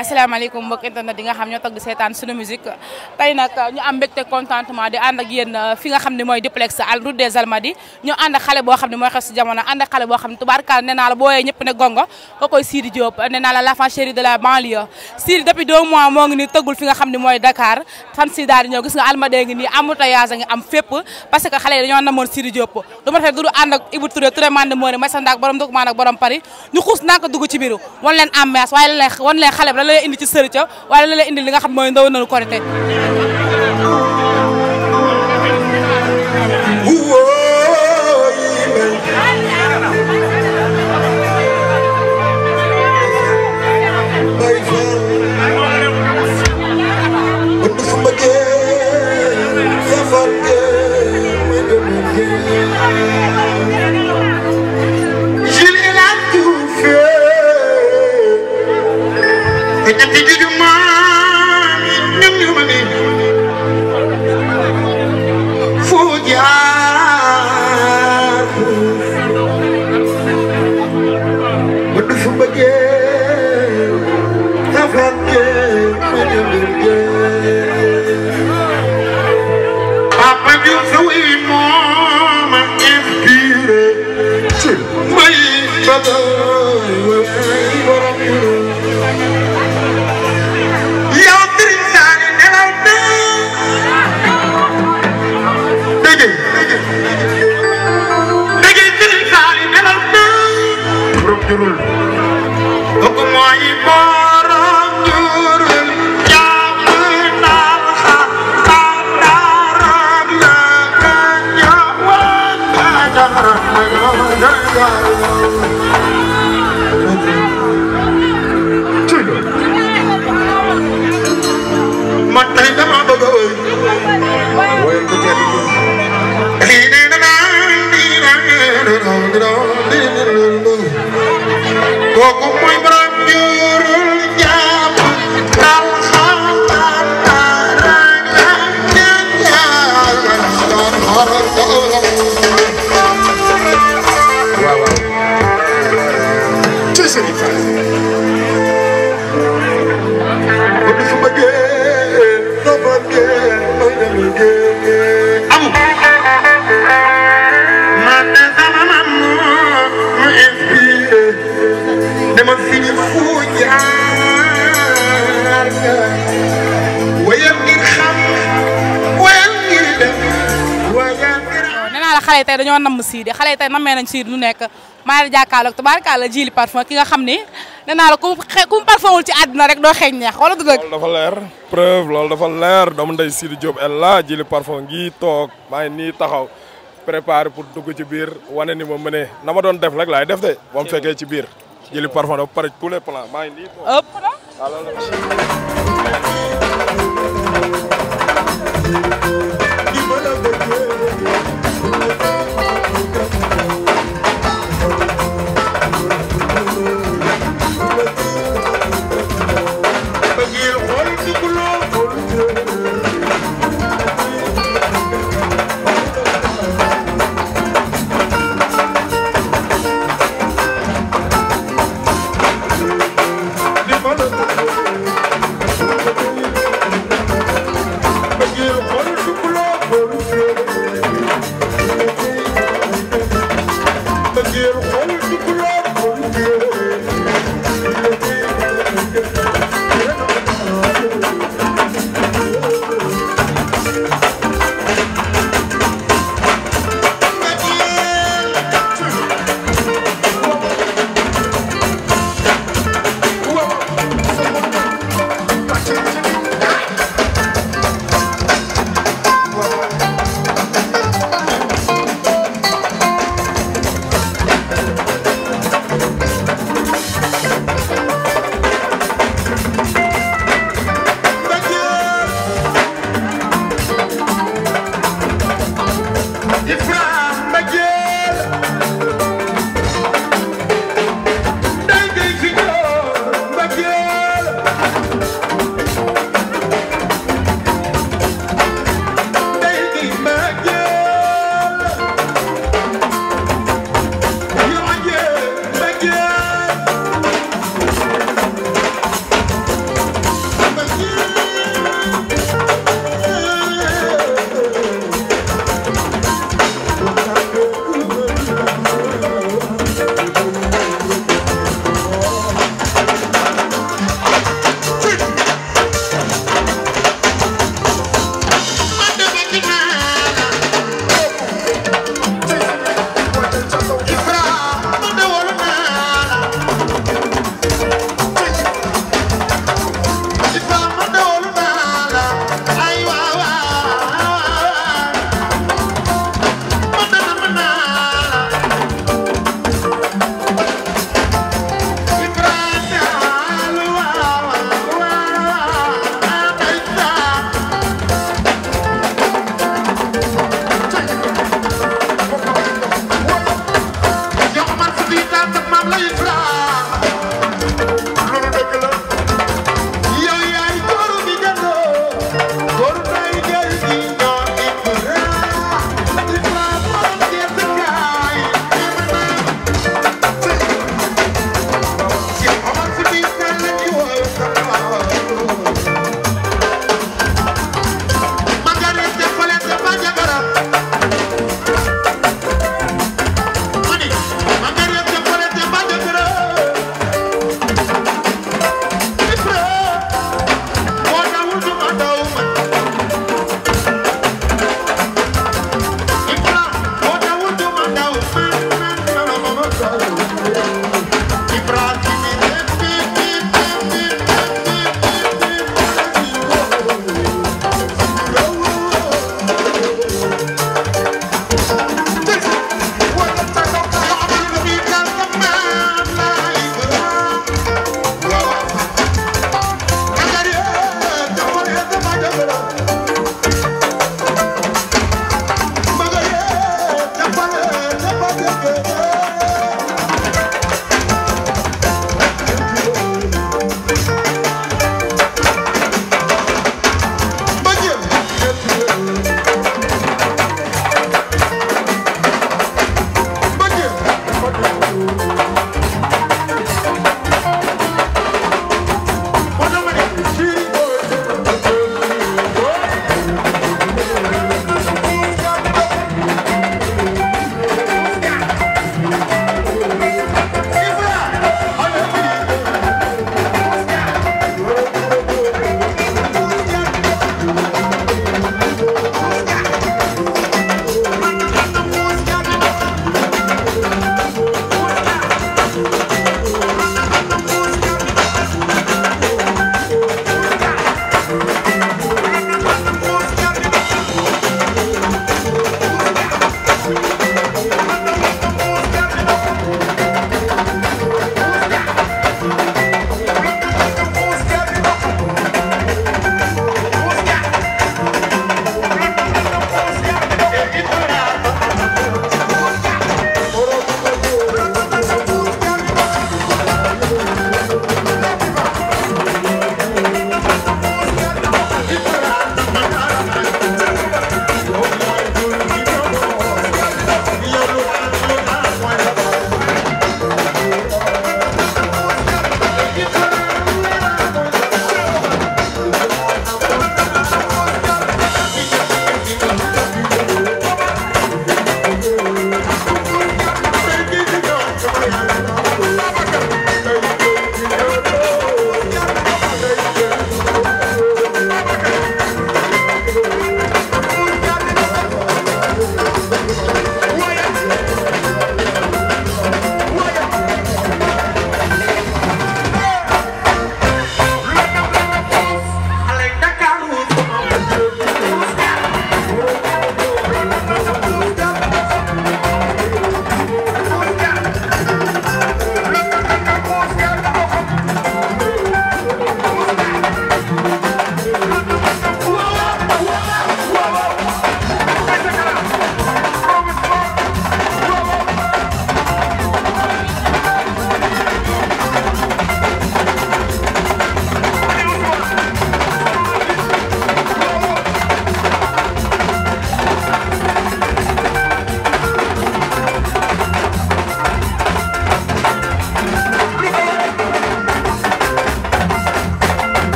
asalaamaaleykum mbokk internet yi nga xam ñoo toog di seetaan sunu musique tey nag ñu am mbégte contentement di ànd ak yéen fi nga xam ne mooy duplex à route des Almadies ñu ànd ak xale boo xam ne mooy xew si jamono ànd ak xale boo xam ne tubaarkaal nee naa la booyee ñëpp ne gongo ko koy Sidi Diop nee naa la l'enfant chéri de la banlieue Sidi depuis 2 mois moo ngi nii tëggul fi nga xam ne mooy Dakar fan si daal di ñëw gis nga Almadies ngi nii embouteillage a ngi am fépp parce que xale yi dañoo namoon Sidi Diop du ma defee du ànd ak Ibou Touré Mande Moore may sandaak borom document ak borom Paris ñu xuus naa ko dugg ci biiru wan leen ambiance waaye wan leen xale bi la lay indi ci sëri ca waaye la lay indi li nga xam mooy ndaw nañu korité xale tey dañoo namm Sidi xale tey nammee nañ Sidi nu nekk maa ngi jàkkaarloog tubaarkalla Djily Parfum ki nga xam ni nee naa la ku mu parfumul ci àdduna rek doo xeeñ neex wala du dëgg. loolu dafa leer preuve loolu dafa leer doomu ndey Sidi Diop el la Djily Parfum ngi toog maa ngi nii taxaw préparé pour dugg ci biir wane ni ma mënee na ma doon def rek laay def de ba mu fekkee ci biir Djily Parfum dafa pare tous les plans maa ngi nii toog. ëpp na.